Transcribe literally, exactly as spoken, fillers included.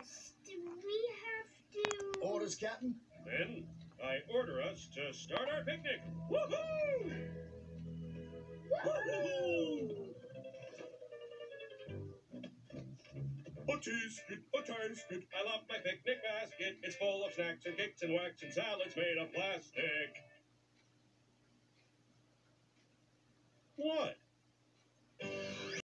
Yes, we have to... Orders, Captain. Then I order us to start our picnic. Woohoo! Woohoo! A teaspoon, a teaspoon. I love my picnic basket. It's full of snacks and cakes and wax and salads made of plastic. What?